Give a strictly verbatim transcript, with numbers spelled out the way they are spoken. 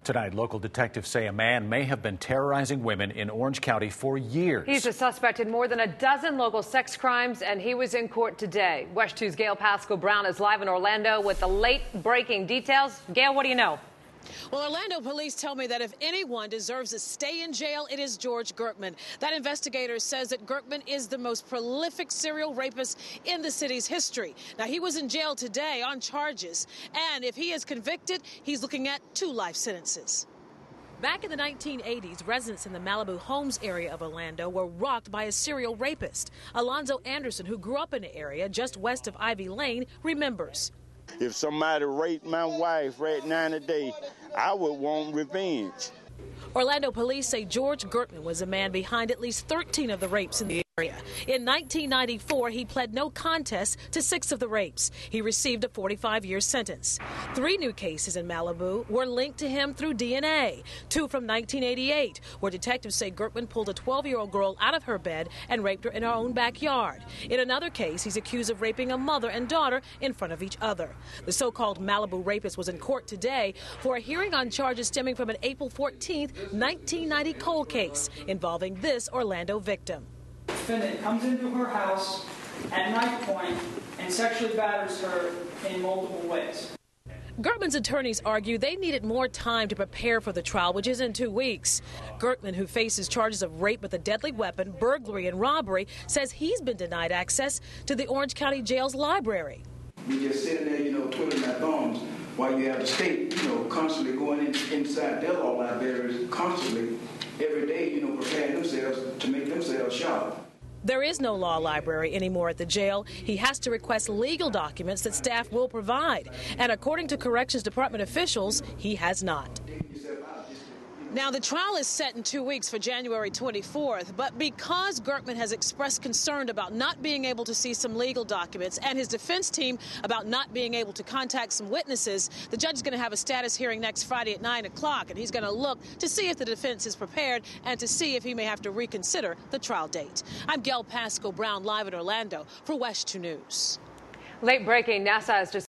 Tonight, local detectives say a man may have been terrorizing women in Orange County for years. He's a suspect in more than a dozen local sex crimes, and he was in court today. WESH two's Gail Pascal Brown is live in Orlando with the late-breaking details. Gail, what do you know? Well, Orlando police tell me that if anyone deserves to stay in jail, it is George Gertman. That investigator says that Gertman is the most prolific serial rapist in the city's history. Now, he was in jail today on charges, and if he is convicted, he's looking at two life sentences. Back in the nineteen eighties, residents in the Malibu Homes area of Orlando were rocked by a serial rapist. Alonzo Anderson, who grew up in the area just west of Ivy Lane, remembers. If somebody raped my wife right now today, I would want revenge. Orlando police say George Gertman was a man behind at least thirteen of the rapes in the area. In nineteen ninety-four, he pled no contest to six of the rapes. He received a forty-five year sentence. Three new cases in Malibu were linked to him through D N A. Two from nineteen eighty-eight, where detectives say Gertman pulled a twelve year old girl out of her bed and raped her in her own backyard. In another case, he's accused of raping a mother and daughter in front of each other. The so-called Malibu rapist was in court today for a hearing on charges stemming from an April fourteenth, nineteen ninety cold case involving this Orlando victim. The defendant comes into her house at knife point and sexually batters her in multiple ways. Gertman's attorneys argue they needed more time to prepare for the trial, which is in two weeks. Gertman, who faces charges of rape with a deadly weapon, burglary, and robbery, says he's been denied access to the Orange County Jail's library. We just sitting there, you know, twiddling our thumbs while you have the state, you know, constantly going in, inside their law libraries, constantly, every day, you know, preparing themselves to make themselves sharp. There is no law library anymore at the jail. He has to request legal documents that staff will provide. And according to Corrections Department officials, he has not. Now, the trial is set in two weeks for January twenty-fourth, but because Gertman has expressed concern about not being able to see some legal documents and his defense team about not being able to contact some witnesses, the judge is going to have a status hearing next Friday at nine o'clock, and he's going to look to see if the defense is prepared and to see if he may have to reconsider the trial date. I'm Gail Pascal Brown, live in Orlando for WESH two News. Late breaking, NASA has just